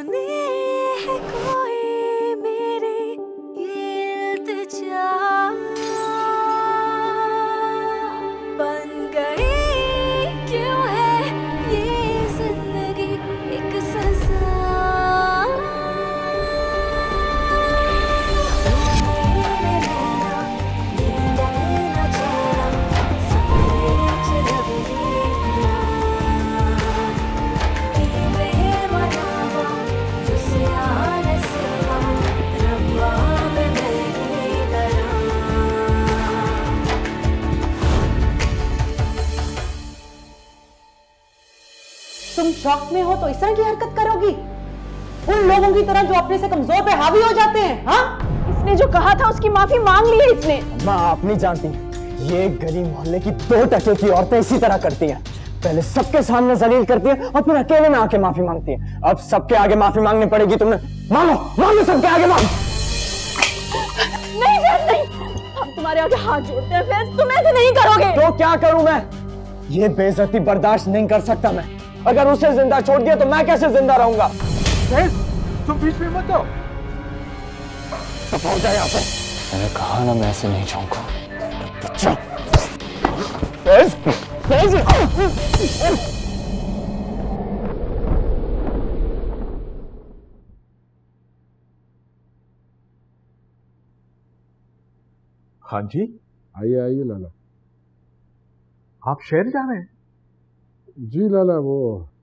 सुनी है कोई मेरी ये इल्तिजा, बन गई क्यों है ये जिंदगी एक सजा। तुम शौक में हो तो इस तरह की हरकत करोगी? उन लोगों की तरह जो अपने से कमजोर पे हावी हो जाते हैं। हाँ, इसने जो कहा था उसकी माफी मांग ली है इसने। माँ आप नहीं जानती, ये गली मोहल्ले की 2 टके की औरतें इसी तरह करती हैं। पहले सबके सामने जलील करती है और फिर अकेले में आके माफी मांगती है। अब सबके आगे माफी मांगनी पड़ेगी तुमने। मांगो मांगो, सबके आगे मांगो। नहीं फैज नहीं, हम तुम्हारे आगे हाथ जोड़ते हैं फैज, तुम ऐसे नहीं करोगे। तो क्या करूं मैं? ये बेइज्जती बर्दाश्त नहीं कर सकता मैं। अगर उसे जिंदा छोड़ दिया तो मैं कैसे जिंदा रहूंगा? तुम बीच में मत आओ। सब हो जाए यहाँ पे। मैंने कहा ना मैं ऐसे नहीं जाऊंगा। हाँ जी, आइए आइए लाला। आप शहर जा रहे हैं? जी लाला, वो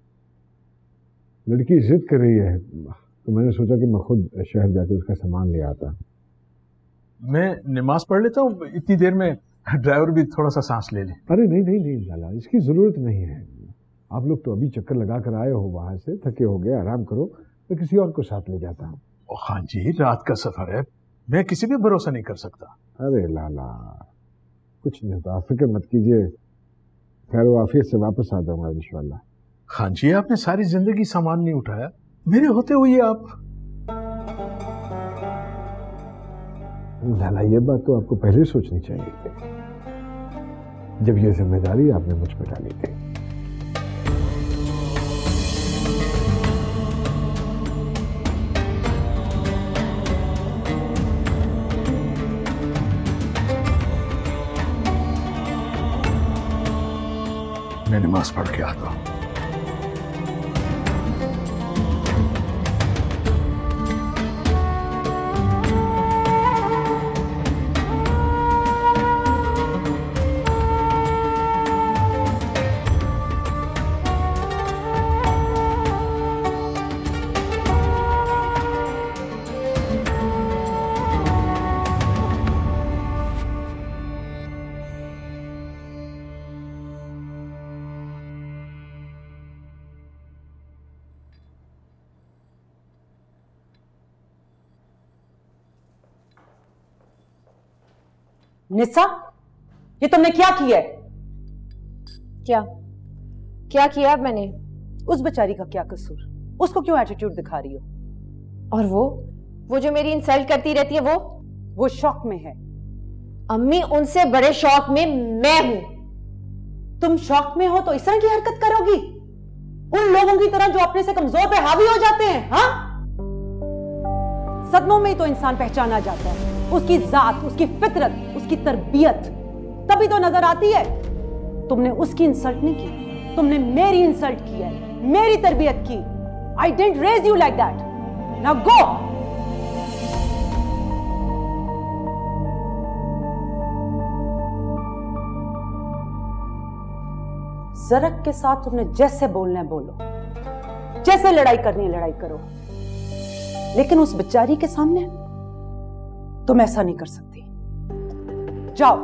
लड़की जिद कर रही है तो मैंने सोचा कि मैं खुद शहर जाकर उसका सामान ले आता। मैं नमाज पढ़ लेता हूँ, इतनी देर में ड्राइवर भी थोड़ा सा सांस ले ले। अरे नहीं नहीं नहीं लाला, इसकी जरूरत नहीं है। आप लोग तो अभी चक्कर लगा कर आए हो वहां से, थके हो गए, आराम करो। मैं किसी और को साथ ले जाता हूँ। हाँ जी, रात का सफर है, मैं किसी पे भरोसा नहीं कर सकता। अरे लाला कुछ नहीं होता, आप फिक्र मत कीजिए, खैर वाफियत से वापस आ जाऊंगा इंशाल्लाह। हाँ जी, आपने सारी जिंदगी सामान नहीं उठाया, मेरे होते हुए आप। लाला ये बात तो आपको पहले सोचनी चाहिए थी, जब ये जिम्मेदारी आपने मुझ पर डाली थी। मैं नमाज पढ़ के आता हूँ। निस्सा, ये तुमने क्या किया है? क्या क्या किया मैंने? उस बेचारी का क्या कसूर? उसको क्यों एटीट्यूड दिखा रही हो? और वो जो मेरी इंसल्ट करती रहती है वो शौक में है। अम्मी, उनसे बड़े शौक में मैं हूं। तुम शौक में हो तो इस तरह की हरकत करोगी? उन लोगों की तरह जो अपने से कमजोर पे हावी हो जाते हैं। हाँ, सदमों में ही तो इंसान पहचाना जाता है, उसकी जात, उसकी फितरत, उसकी तरबियत तभी तो नजर आती है। तुमने उसकी इंसल्ट नहीं की, तुमने मेरी इंसल्ट की है, मेरी तरबियत की। I didn't raise you like that. Now go. Zarak के साथ तुमने जैसे बोलना है बोलो, जैसे लड़ाई करनी है लड़ाई करो, लेकिन उस बेचारी के सामने तुम ऐसा नहीं कर सकती। जाओ।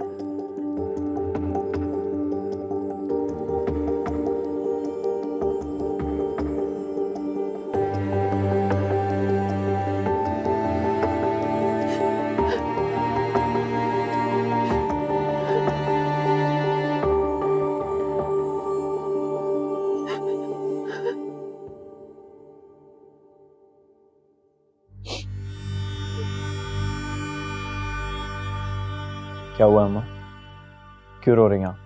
क्या हुआ अम्मा? क्यों रो रही हैं आप?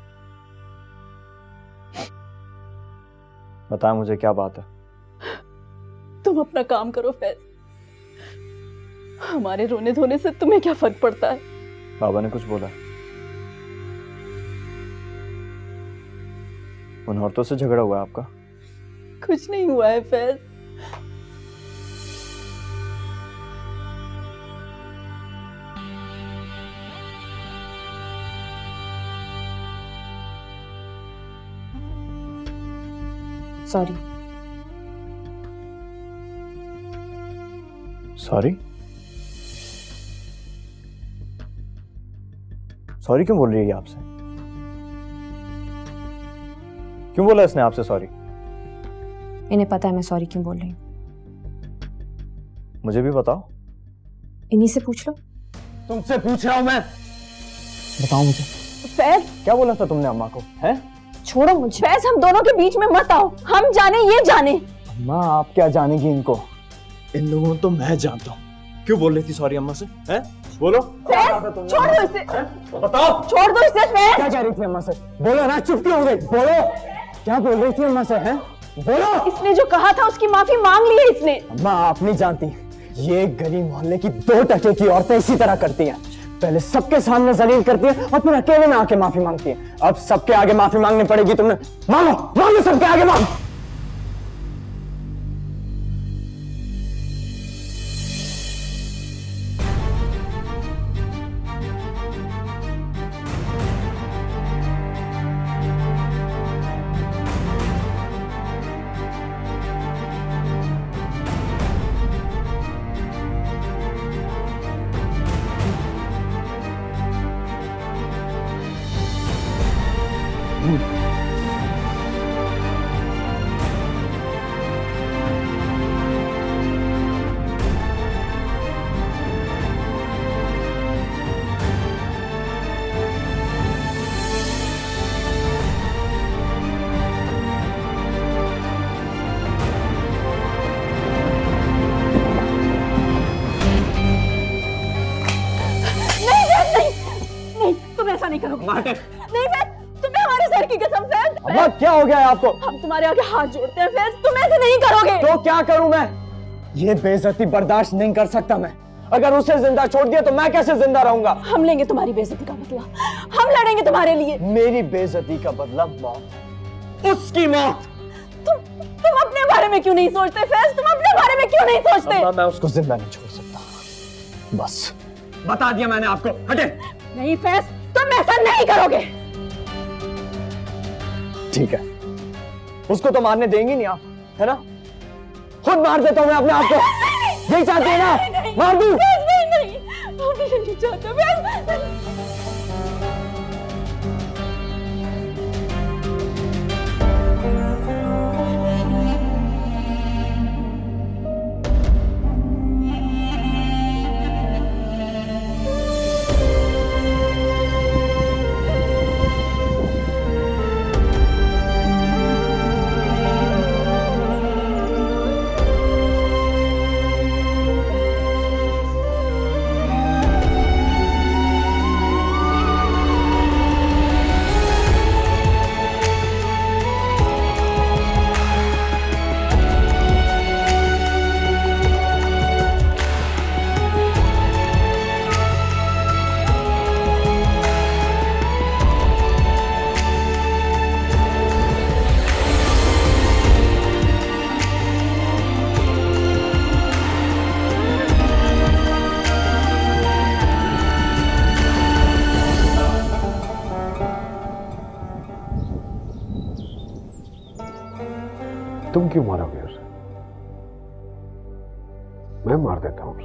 बताएं मुझे, क्या बात है? तुम अपना काम करो फैज। हमारे रोने धोने से तुम्हें क्या फर्क पड़ता है? बाबा ने कुछ बोला? उन औरतों से झगड़ा हुआ आपका? कुछ नहीं हुआ है फैज। सॉरी। सॉरी? सॉरी क्यों बोल रही है आपसे? क्यों बोला इसने आपसे सॉरी? इन्हें पता है मैं सॉरी क्यों बोल रही हूँ। मुझे भी बताओ। इन्हीं से पूछ लो। तुमसे पूछ रहा हूं मैं। बताओ मुझे। फैज क्या बोला था तुमने अम्मा को? हैं? छोड़ो मुझे। फैज हम दोनों के बीच में मत आओ। हम जाने ये जाने। अम्मा आप क्या जानेगी इनको? इन लोगों को तो मैं जानता हूँ। क्यों बोल रही थी सॉरी अम्मा से? हैं? बोलो। फैज छोड़ दो इसे। बताओ। छोड़ दो इसे फैज। क्या कह रही थी अम्मा से? बोलो ना, चुप क्यों हो गई? बोलो। क्या बोल रही थी अम्मा से? हैं? बोलो। इसने जो कहा था उसकी माफी मांग ली है इसने। अम्मा आप नहीं जानती, ये गली मोहल्ले की 2 टके की औरतें इसी तरह करती हैं। पहले सबके सामने जलील करती है और फिर अकेले में आके माफी मांगती है। अब सबके आगे माफी मांगनी पड़ेगी तुमने। मांगो मांगो, सबके आगे मांगो। नहीं करोगे। नहीं फैज, तुम्हें हमारे सर की कसम फैज। अम्मा क्या हो गया है आपको? हम तुम्हारे आगे हाथ जोड़ते हैं फैज, तुम ऐसे नहीं करोगे। तो क्या करूं मैं? ये बेइज्जती बर्दाश्त नहीं कर सकता मैं। अगर उसे जिंदा छोड़ दिया तो मैं कैसे जिंदा रहूंगा? हम लेंगे तुम्हारी बेइज्जती का बदला, हम लड़ेंगे तुम्हारे लिए। मेरी बेइज्जती का बदला मौत, उसकी मौत। तुम अपने बारे में क्यों नहीं सोचते फैज? तुम अपने बारे में क्यों नहीं सोचते? अम्मा मैं उसको जिंदा नहीं छोड़ सकता। बस बता दिया मैंने आपको। हटे। नहीं फैज, तुम ऐसा नहीं करोगे। ठीक है, उसको तो मारने देंगी नहीं आप, है ना? खुद मार देता हूं मैं अपने आप को। यही चाहती है ना? मार दूं? नहीं, हम नहीं चाहते। तुम क्यों मारोगे उसे? मैं मार देता हूं उसे।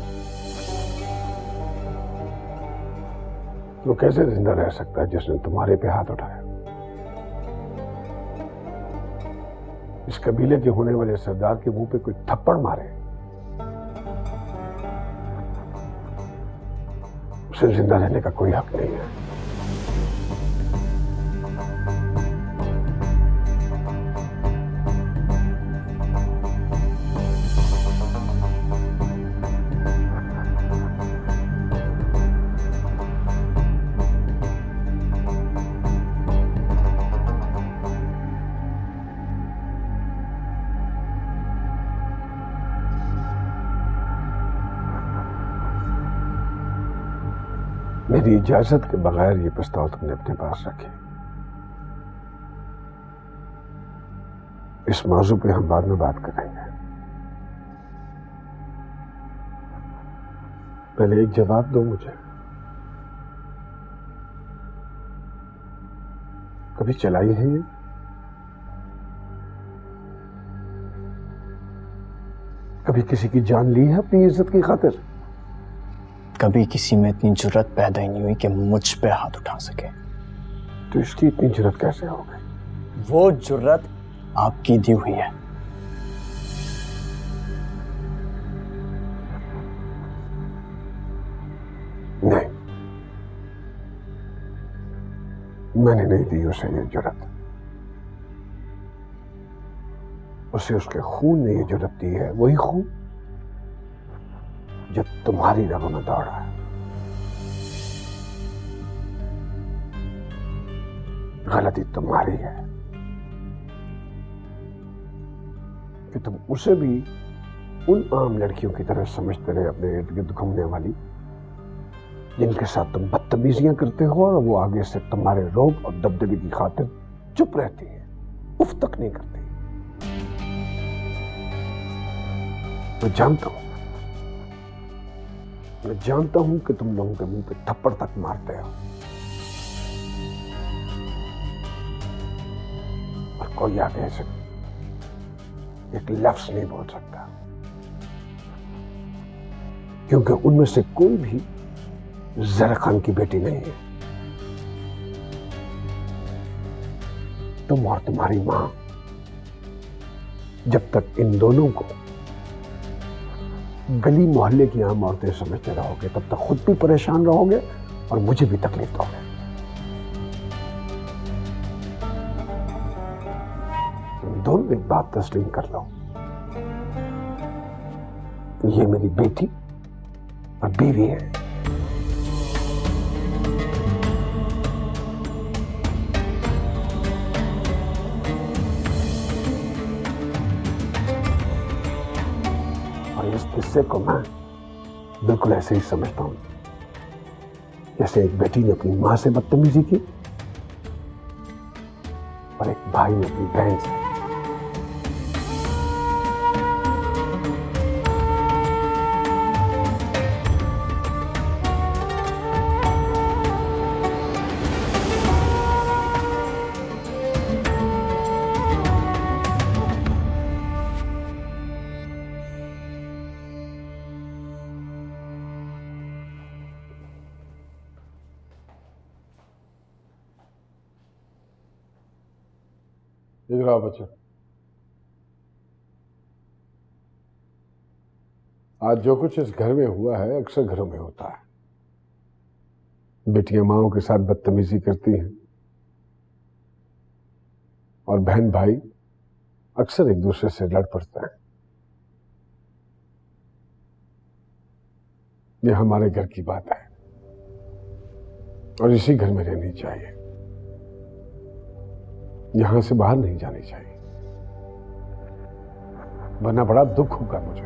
वो कैसे जिंदा रह सकता है जिसने तुम्हारे पे हाथ उठाया? इस कबीले के होने वाले सरदार के मुंह पे कोई थप्पड़ मारे, उसे जिंदा रहने का कोई हक नहीं है। मेरी इजाजत के बगैर ये प्रस्ताव तुमने अपने पास रखे। इस मौजू पे हम बाद में बात करेंगे। पहले एक जवाब दो मुझे, कभी चलाई है ये? कभी किसी की जान ली है अपनी इज्जत की खातिर? कभी किसी में इतनी जुर्रत पैदा ही नहीं हुई कि मुझ पे हाथ उठा सके। तो इसकी इतनी जुर्रत कैसे हो गई? वो जुर्रत आपकी दी हुई है। नहीं, मैंने नहीं दी उसे ये जुर्रत। उसे उसके खून ने ये जुर्रत दी है, वही खून जो तुम्हारी रगों में दौड़ा है। गलती तुम्हारी है कि तुम उसे भी उन आम लड़कियों की तरह समझते रहे, अपने इर्द गिर्द घूमने वाली, जिनके साथ तुम बदतमीजियां करते हो और वो आगे से तुम्हारे रोब और दबदबे की खातिर चुप रहती है, उफ तक नहीं करती। मैं जानता हूं कि तुम लोगों के मुंह पे थप्पड़ तक मारते हो और कोई आगे से एक लफ्ज नहीं बोल सकता, क्योंकि उनमें से कोई भी ज़रा खान की बेटी नहीं है। तुम और तुम्हारी मां जब तक इन दोनों को गली मोहल्ले की आम औरतें समझते रहोगे, तब तक खुद भी परेशान रहोगे और मुझे भी तकलीफ दोगे। तुम दोनों एक बात तस्लीम कर लो, ये मेरी बेटी और बीवी है। इस किस्से को मैं बिल्कुल ऐसे ही समझता हूं, जैसे एक बेटी ने अपनी मां से बदतमीजी की और एक भाई ने अपनी बहन से। इधर आओ बच्चे। आज जो कुछ इस घर में हुआ है अक्सर घरों में होता है। बेटियां माओं के साथ बदतमीजी करती हैं और बहन भाई अक्सर एक दूसरे से लड़ पड़ते हैं। ये हमारे घर की बात है और इसी घर में रहनी चाहिए, यहां से बाहर नहीं जानी चाहिए, वरना बड़ा दुख होगा मुझे।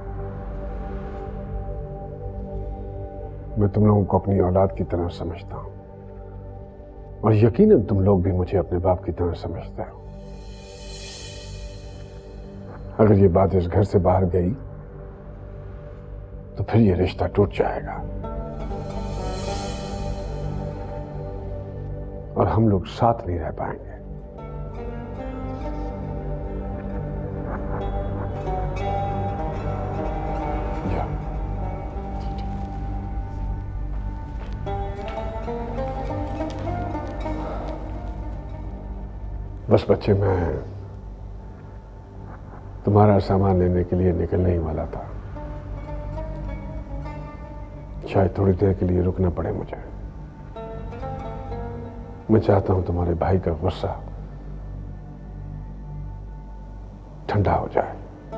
मैं तुम लोगों को अपनी औलाद की तरह समझता हूं और यकीनन तुम लोग भी मुझे अपने बाप की तरह समझते हो। अगर ये बात इस घर से बाहर गई तो फिर ये रिश्ता टूट जाएगा और हम लोग साथ नहीं रह पाएंगे। बस बच्चे, मैं तुम्हारा सामान लेने के लिए निकलने ही वाला था। शायद थोड़ी देर के लिए रुकना पड़े मुझे। मैं चाहता हूं तुम्हारे भाई का गुस्सा ठंडा हो जाए।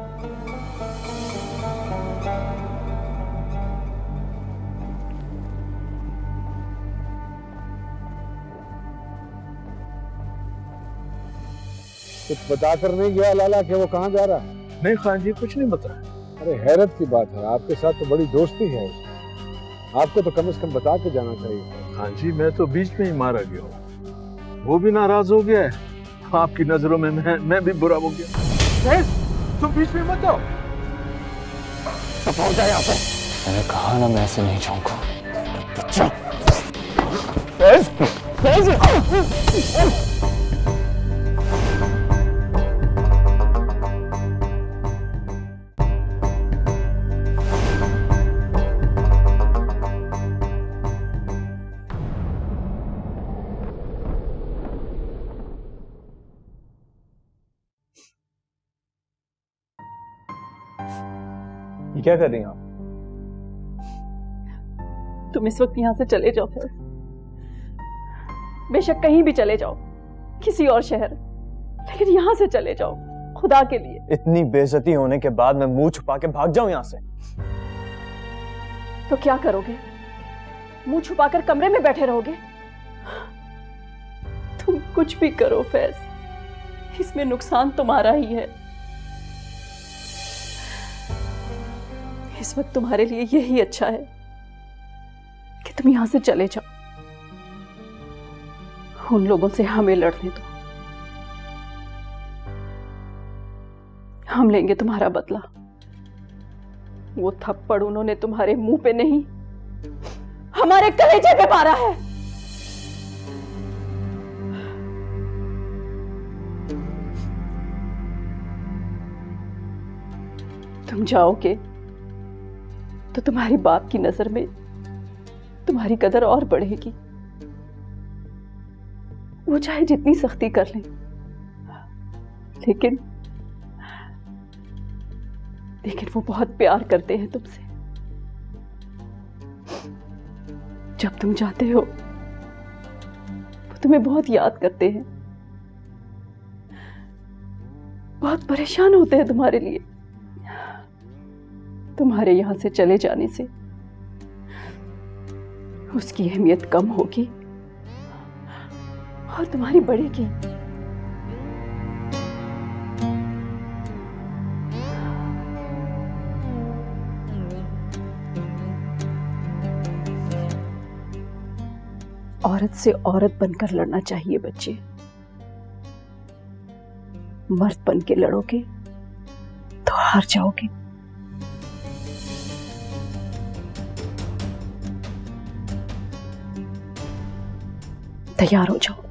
कुछ बता कर नहीं गया लाला कि वो कहाँ जा रहा है? नहीं खान जी, कुछ नहीं बताया। अरे हैरत की बात है, आपके साथ तो बड़ी दोस्ती है उसकी। आपको तो कम से कम बता के जाना चाहिए। हाँ जी, मैं तो बीच में ही मारा गया हूँ। वो भी नाराज हो गया है, आपकी नजरों में मैं भी बुरा हो गया। तुम बीच में मत आओ। तो पहुंचा यहाँ पे। मैंने कहा ना, मैं ऐसे नहीं जाऊंगा। अच्छा। ये क्या कर रही हैं आप? तुम इस वक्त यहां से चले जाओ फिर, बेशक कहीं भी चले जाओ, किसी और शहर, लेकिन यहां से चले जाओ खुदा के लिए। इतनी बेइज्जती होने के बाद मैं मुंह छुपा के भाग जाऊं यहां से? तो क्या करोगे? मुंह छुपाकर कमरे में बैठे रहोगे? तुम कुछ भी करो फैज, इसमें नुकसान तुम्हारा ही है। इस वक्त तुम्हारे लिए यही अच्छा है कि तुम यहां से चले जाओ। उन लोगों से हमें लड़ने दो, हम लेंगे तुम्हारा बदला। वो थप्पड़ उन्होंने तुम्हारे मुंह पे नहीं, हमारे कलेजे पे मारा है। तुम जाओगे तो तुम्हारी बाप की नजर में तुम्हारी कदर और बढ़ेगी। वो चाहे जितनी सख्ती कर लें, लेकिन वो बहुत प्यार करते हैं तुमसे। जब तुम जाते हो वो तुम्हें बहुत याद करते हैं, बहुत परेशान होते हैं तुम्हारे लिए। तुम्हारे यहां से चले जाने से उसकी अहमियत कम होगी और तुम्हारी बढ़ेगी। औरत से औरत बनकर लड़ना चाहिए बच्चे। मर्द बन के लड़ोगे तो हार जाओगे। तैयार हो जाओ।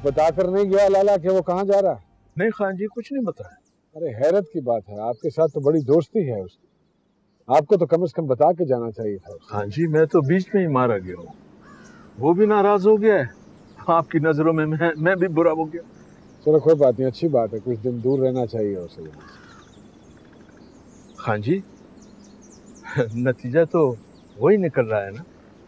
बताकर नहीं गया लाला कि वो कहाँ जा रहा है? नहीं खान जी, कुछ नहीं बताया। अरे हैरत की बात है, आपके साथ तो बड़ी दोस्ती है उसकी, आपको तो कम से कम बता के जाना चाहिए था। खान जी, मैं तो बीच में ही मारा गया हूँ, वो भी नाराज हो गया है, आपकी नजरों में मैं भी बुरा हो गया। चलो कोई बात नहीं, अच्छी बात है, कुछ दिन दूर रहना चाहिए उसे। खान जी, नतीजा तो वही निकल रहा है ना,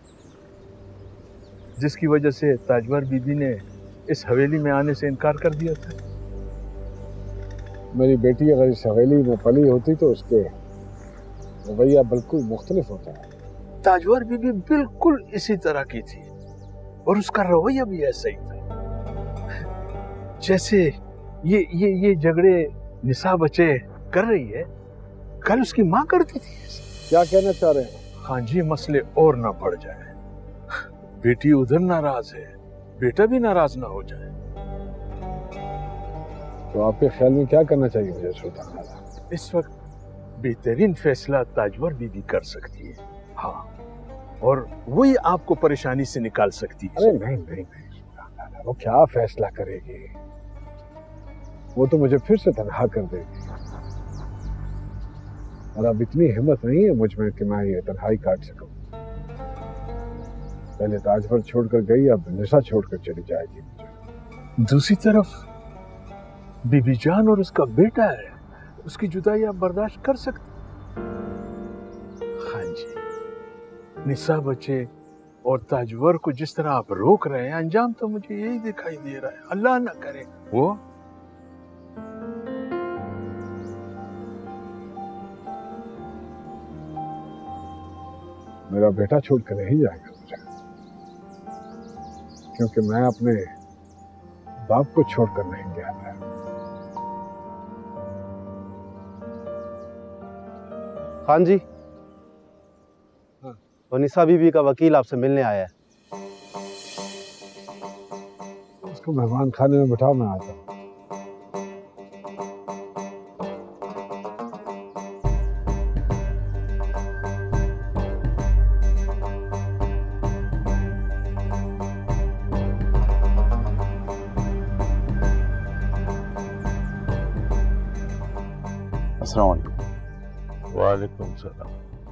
जिसकी वजह से ताजवर बीबी ने इस हवेली में आने से इनकार कर दिया था। मेरी बेटी अगर इस हवेली में पली होती तो उसके रवैया बिल्कुल मुख्तलिफ होता है। ताजवर बीबी बिल्कुल इसी तरह की थी और उसका रवैया भी ऐसा ही था। जैसे ये झगड़े निशा बच्चे कर रही है, कल उसकी माँ करती थी। क्या कहना चाह रहे हैं? हाँ जी, मसले और ना बढ़ जाए, बेटी उधर नाराज है, बेटा भी नाराज ना हो जाए। तो आपके ख्याल में क्या करना चाहिए मुझे सुल्तान खाला? इस वक्त बेहतरीन फैसला ताजवर बीबी कर सकती है। हाँ, और वही आपको परेशानी से निकाल सकती है। अरे नहीं नहीं नहीं सुल्तान खाला, वो क्या फैसला करेगी? वो तो मुझे फिर से तनहा कर देगी, और अब इतनी हिम्मत नहीं है मुझ में कि मैं ये तन्हाई काट सकूं। पहले ताजवर छोड़कर गई, अब निशा छोड़कर चली जाएगी मुझे। दूसरी तरफ बीबी जान और उसका बेटा है, उसकी जुदाई आप बर्दाश्त कर सकते? हाँ जी, निशा बच्चे और ताजवर को जिस तरह आप रोक रहे हैं, अंजाम तो मुझे यही दिखाई दे रहा है। अल्लाह ना करे वो मेरा बेटा छोड़कर नहीं जाएगा मुझे, क्योंकि मैं अपने बाप को छोड़कर नहीं गया था। खान जी, तो निशा बीबी का वकील आपसे मिलने आया है। उसको मेहमान खाने में बिठाओ, मैं आता हूँ। अस्सलाम वालेकुम। वालेकुम सलाम।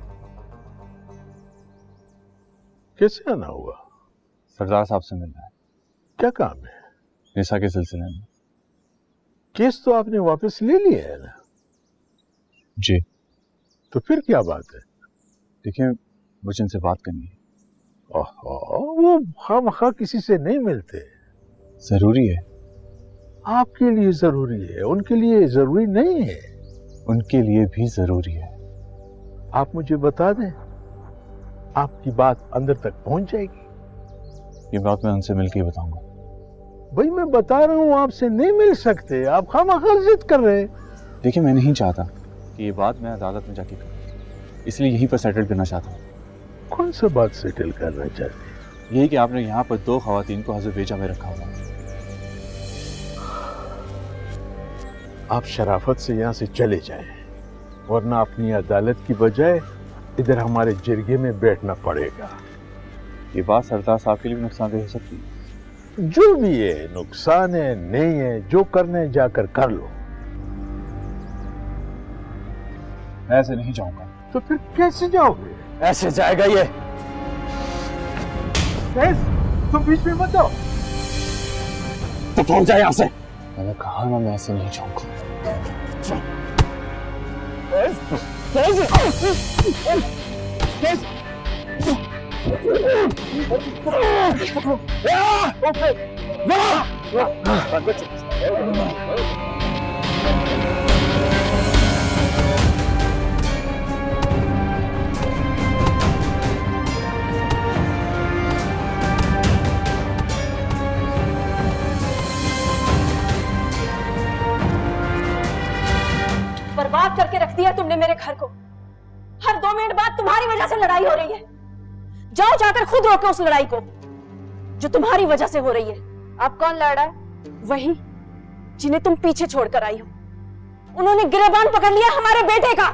कैसे आना हुआ? सरदार साहब से मिलना है। क्या काम है? निशा के सिलसिले में। केस तो आपने वापस ले लिया है ना? जी। तो फिर क्या बात है? देखिए, मुझे इनसे बात करनी है। वो खामखा किसी से नहीं मिलते। जरूरी है। आपके लिए जरूरी है, उनके लिए जरूरी नहीं है। उनके लिए भी जरूरी है। आप मुझे बता दें, आपकी बात अंदर तक पहुंच जाएगी। ये बात मैं उनसे मिलकर ही बताऊंगा। भाई मैं बता रहा हूं, आपसे नहीं मिल सकते, आप खामखा जिद कर रहे हैं। देखिए, मैं नहीं चाहता कि ये बात मैं अदालत में जाके करूं, इसलिए यहीं पर सेटल करना चाहता हूं। कौन सा बात सेटल करना चाहते हैं? यही कि आपने यहाँ पर 2 खवातीन को हज़र बेजा में रखा हुआ है। आप शराफत से यहाँ से चले जाएं, वरना अपनी अदालत की बजाय इधर हमारे जिरगे में बैठना पड़ेगा। ये बात सरदार साहब के लिए भी नुकसानदेह हो सकती है। जो भी है, नुकसान है नहीं है, जो करना है जाकर कर लो। मैं ऐसे नहीं जाऊंगा। तो फिर कैसे जाओगे? ऐसे जाएगा ये। तुम बीच में मत जाओ। तो कौन जाए यहाँ से? मैंने कहा ना, मैं ऐसे नहीं जाऊंगा। बर्बाद करके रख दिया तुमने मेरे घर को। हर 2 मिनट बाद तुम्हारी वजह से लड़ाई हो रही है। जाओ जाकर खुद रोको उस लड़ाई को जो तुम्हारी वजह से हो रही है। अब कौन लड़ रहा है? वही जिन्हें तुम पीछे छोड़कर आई हो। उन्होंने गिरेबान पकड़ लिया हमारे बेटे का।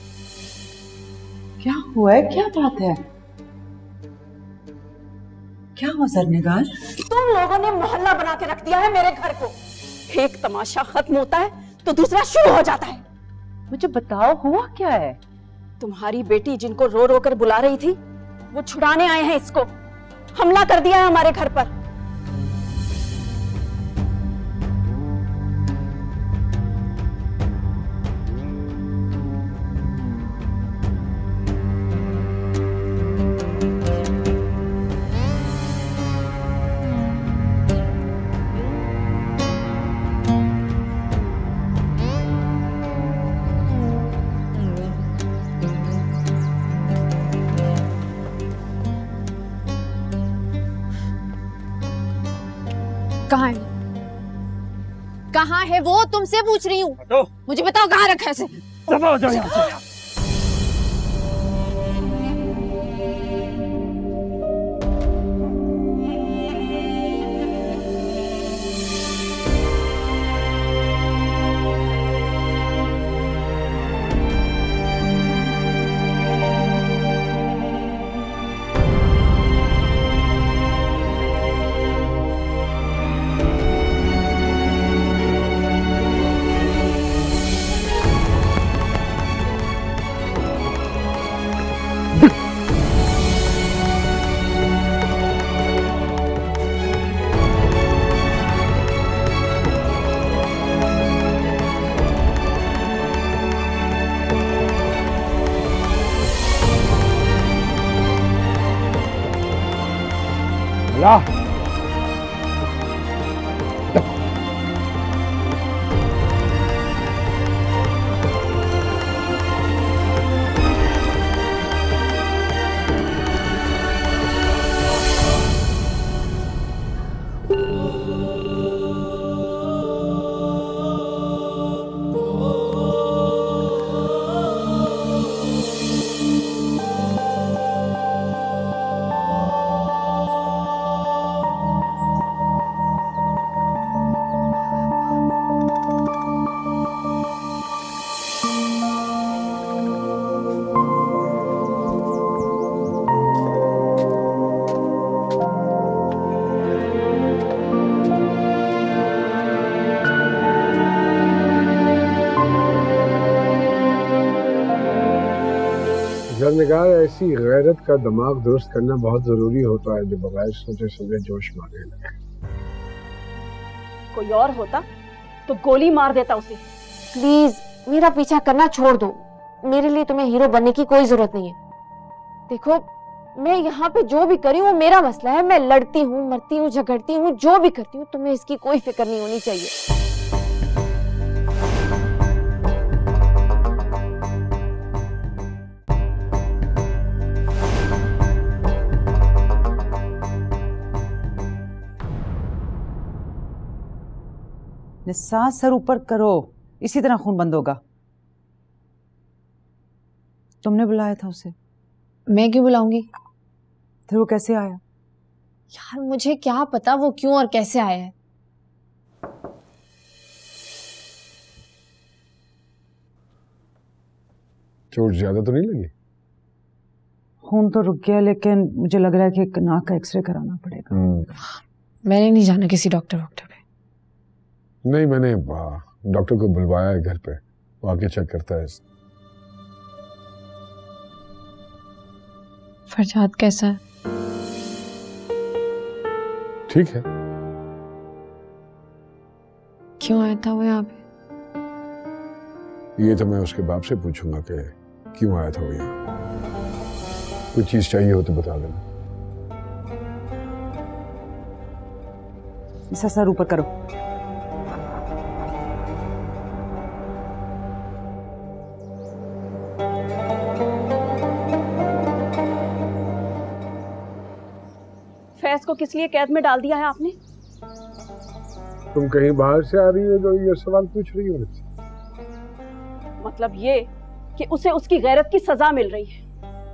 क्या हुआ है? क्या बात है? क्या हुआ सरनिगार? तुम लोगों ने मोहल्ला बना के रख दिया है मेरे घर को। एक तमाशा खत्म होता है तो दूसरा शुरू हो जाता है। मुझे बताओ हुआ क्या है? तुम्हारी बेटी जिनको रो रो कर बुला रही थी वो छुड़ाने आए हैं इसको। हमला कर दिया है हमारे घर पर। कहाँ है वो? तुमसे पूछ रही हूँ। मुझे बताओ कहाँ रखा है इसे? दबा जाओ यहाँ से। जरनिगार, ऐसी गैरत का दिमाग दुरुस्त करना बहुत जरूरी होता है जो बगैर सोचे समझे जोश मारने लगे। कोई और होता तो गोली मार देता उसे। प्लीज मेरा पीछा करना छोड़ दो। मेरे लिए तुम्हें हीरो बनने की कोई जरूरत नहीं है। देखो, मैं यहाँ पे जो भी करी हूँ मेरा मसला है। मैं लड़ती हूँ, मरती हूँ, झगड़ती हूँ, जो भी करती हूँ, तुम्हें इसकी कोई फिक्र नहीं होनी चाहिए। सांस सर ऊपर करो, इसी तरह खून बंद होगा। तुमने बुलाया था उसे? मैं क्यों बुलाऊंगी? फिर वो कैसे आया? यार मुझे क्या पता वो क्यों और कैसे आया है। चोट ज्यादा तो नहीं लगी? खून तो रुक गया, लेकिन मुझे लग रहा है कि एक नाक का एक्सरे कराना पड़ेगा। मैंने नहीं जाना किसी डॉक्टर पे। नहीं, मैंने डॉक्टर को बुलवाया है घर पे, वो आके चेक करता है। फरजाद कैसा है? ठीक है। क्यों आया था वो यहाँ पे? ये तो मैं उसके बाप से पूछूंगा कि क्यों आया था वो यहाँ। कोई चीज चाहिए हो तो बता देना। इसका सर ऊपर करो। फैज को किस लिए कैद में डाल दिया है आपने? तुम कहीं बाहर से आ रही हो जो ये सवाल पूछ रही हो? मतलब ये कि उसे उसकी गैरत की सजा मिल रही है।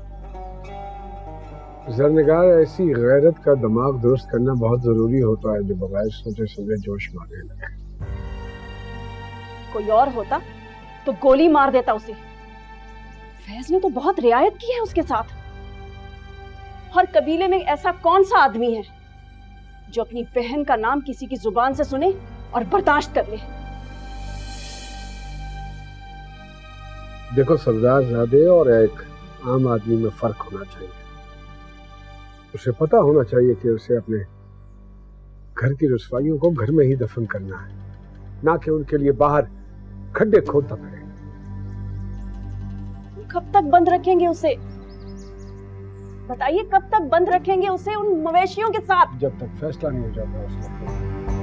जरनिगार, ऐसी गैरत का दिमाग दुरुस्त करना बहुत जरूरी होता है जो बगैर सोचे समझे जोश मारने लगे। कोई और होता तो गोली मार देता उसे। फैज ने तो बहुत रियायत की है उसके साथ। हर कबीले में ऐसा कौन सा आदमी है जो अपनी बहन का नाम किसी की जुबान से सुने और बर्दाश्त कर ले। देखो, सरदारजादे और एक आम आदमी में फर्क होना चाहिए। उसे पता होना चाहिए कि उसे अपने घर की रुसवाइयों को घर में ही दफन करना है, ना कि उनके लिए बाहर खड्डे खोदना पड़े। कब तक बंद रखेंगे उसे? बताइए, कब तक बंद रखेंगे उसे उन मवेशियों के साथ? जब तक फैसला नहीं हो जाता उस वक्त।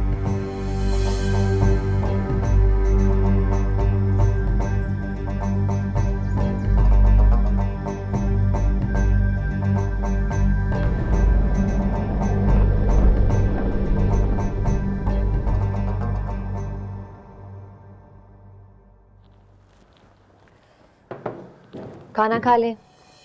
खाना खा ले।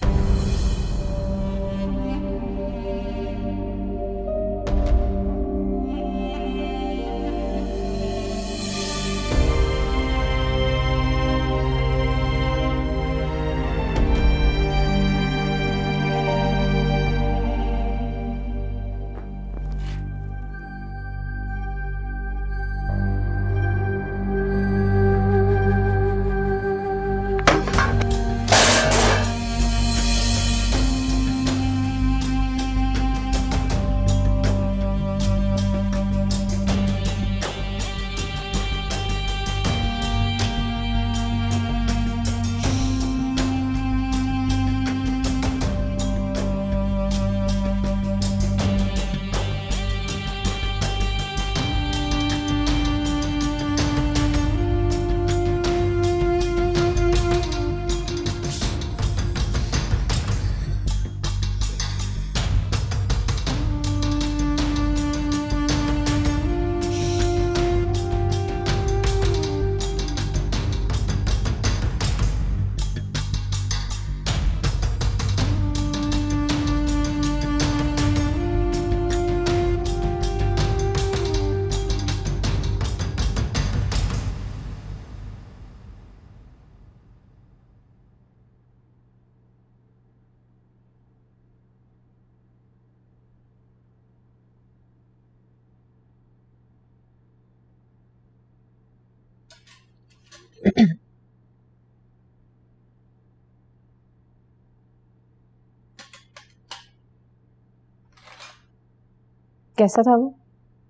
कैसा था वो?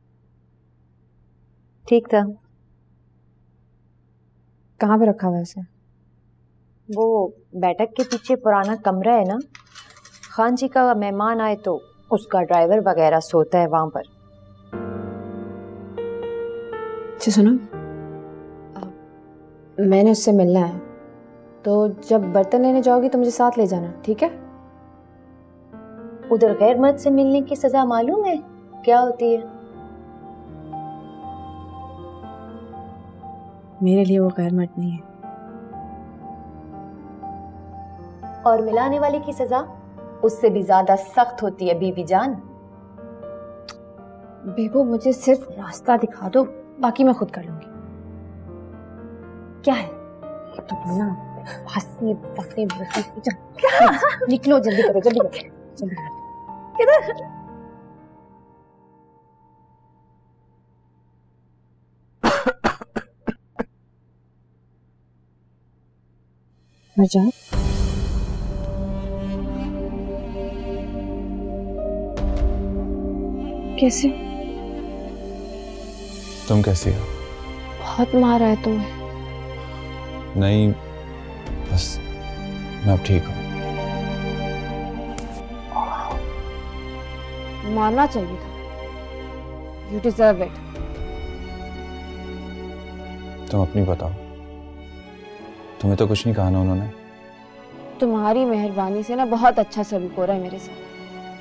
ठीक था। कहाँ पे रखा हुआ है उसे? वो बैठक के पीछे पुराना कमरा है ना, खान जी का मेहमान आए तो उसका ड्राइवर वगैरह सोता है वहां पर। अच्छा सुनो, मैंने उससे मिलना है, तो जब बर्तन लेने जाओगी तो मुझे साथ ले जाना, ठीक है? उधर गैर मर्द से मिलने की सजा मालूम है क्या होती है? मेरे लिए वो गैर मर्द नहीं है। और मिलाने वाले की सजा उससे भी ज्यादा सख्त होती है बीबी जान। बेबो, मुझे सिर्फ रास्ता दिखा दो, बाकी मैं खुद कर लूंगी। क्या है? तो ना हंसने पकने क्या? निकलो, जल्दी करो, जल्दी करो, जल्दी करो। किधर? मजाक? कैसे? तुम कैसी हो? बहुत मारा है तुम्हें। नहीं, बस मैं अब ठीक हूँ। मारना चाहिए था। You deserve it. तुम अपनी बताओ, तुम्हें तो कुछ नहीं कहा ना उन्होंने? तुम्हारी मेहरबानी से ना बहुत अच्छा सलूक हो रहा है मेरे साथ।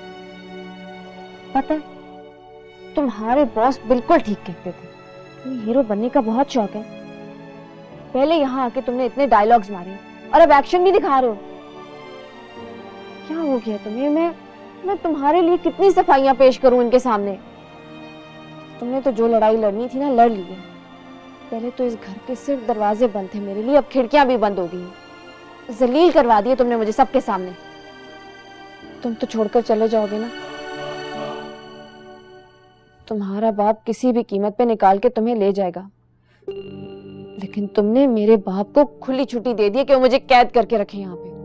पता है, तुम्हारे बॉस बिल्कुल ठीक कहते थे, तुम्हें हीरो बनने का बहुत शौक है। पहले यहाँ आके तुमने इतने डायलॉग्स मारे और अब एक्शन भी दिखा रहे हो। क्या हो गया तुम्हें? मैं तुम्हारे लिए कितनी सफाइयां पेश करूं इनके सामने। तुमने तो जो लड़ाई लड़नी थी ना, लड़ ली है। पहले तो इस घर के सिर्फ दरवाजे बंद थे मेरे लिए, अब खिड़कियां भी बंद हो गई। जलील करवा दिए तुमने मुझे सबके सामने। तुम तो छोड़कर चले जाओगे ना? तुम्हारा बाप किसी भी कीमत पे निकाल के तुम्हें ले जाएगा, लेकिन तुमने मेरे बाप को खुली छुट्टी दे दी कि वो मुझे कैद करके रखे यहाँ पे।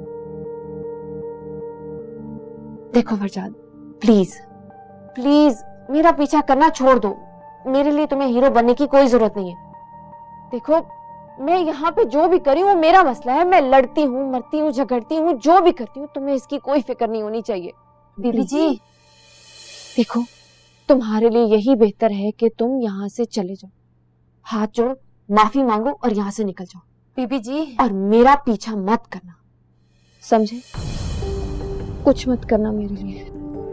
देखो फरजाद, प्लीज प्लीज मेरा पीछा करना छोड़ दो। मेरे लिए तुम्हें हीरो बनने की कोई जरूरत नहीं है। देखो, मैं यहाँ पे जो भी करी हूँ मेरा मसला है। मैं लड़ती हूँ, मरती हूँ, झगड़ती हूँ, जो भी करती हूँ, तुम्हें इसकी कोई फिक्र नहीं होनी चाहिए। बीबी जी, देखो, तुम्हारे लिए यही बेहतर है कि तुम यहाँ से चले जाओ, हाथ जोड़ो, माफी मांगो और यहाँ से निकल जाओ। बीबी जी, और मेरा पीछा मत करना, समझे? कुछ मत करना मेरे लिए।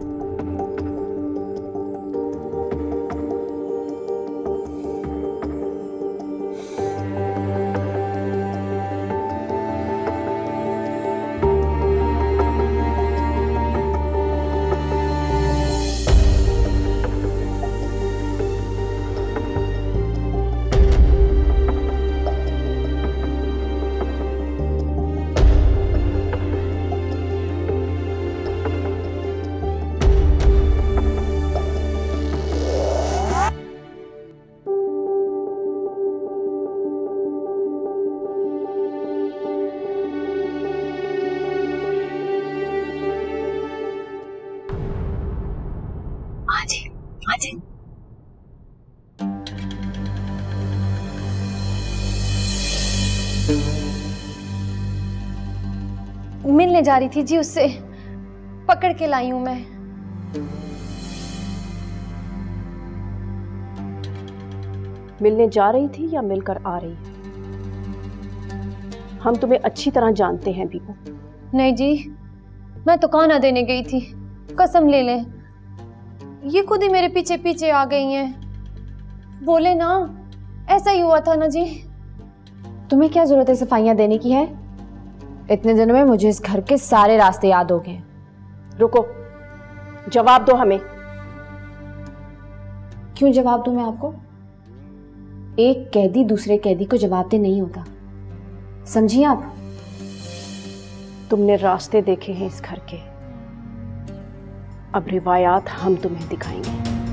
मिलने जा रही थी जी उससे, पकड़ के लाई हूं मैं। मिलने जा रही थी या मिलकर आ रही? हम तुम्हें अच्छी तरह जानते हैं बीबू। नहीं जी, मैं तो खाना देने गई थी, कसम ले लें। ये खुद ही मेरे पीछे पीछे आ गई हैं। बोले ना, ऐसा ही हुआ था ना जी। तुम्हें क्या जरूरत है सफाइयां देने की है? इतने दिनों में मुझे इस घर के सारे रास्ते याद हो गए। रुको, जवाब दो हमें। क्यों जवाब दूं मैं आपको? एक कैदी दूसरे कैदी को जवाब दे नहीं होता, समझिए आप? तुमने रास्ते देखे हैं इस घर के, अब रिवायात हम तुम्हें दिखाएंगे।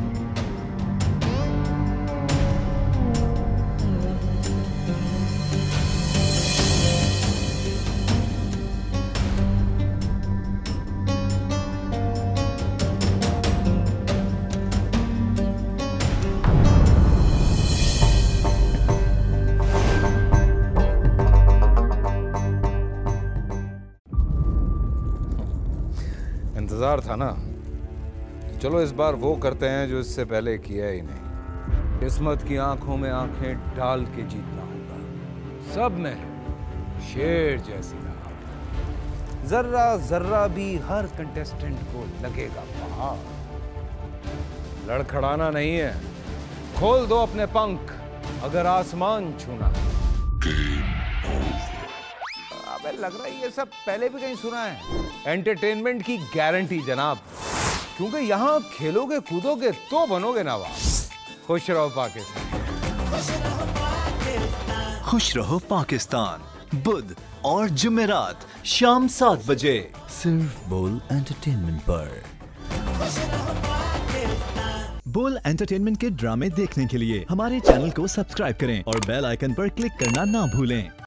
इंतजार था ना, चलो इस बार वो करते हैं जो इससे पहले किया ही नहीं। किस्मत की आंखों में आंखें डाल के जीतना होगा। सब में शेर जैसी राह, जर्रा जर्रा भी हर कंटेस्टेंट को लगेगा पहाड़। लड़खड़ाना नहीं है, खोल दो अपने पंख अगर आसमान छूना है। अबे लग रहा है ये सब पहले भी कहीं सुना है। एंटरटेनमेंट की गारंटी जनाब, क्योंकि यहाँ खेलोगे कूदोगे तो बनोगे नवाब। खुश रहो पाकिस्तान। खुश रहो पाकिस्तान, बुध और जुमेरात शाम 7 बजे सिर्फ बोल एंटरटेनमेंट पर। बोल एंटरटेनमेंट के ड्रामे देखने के लिए हमारे चैनल को सब्सक्राइब करें और बेल आइकन पर क्लिक करना ना भूलें।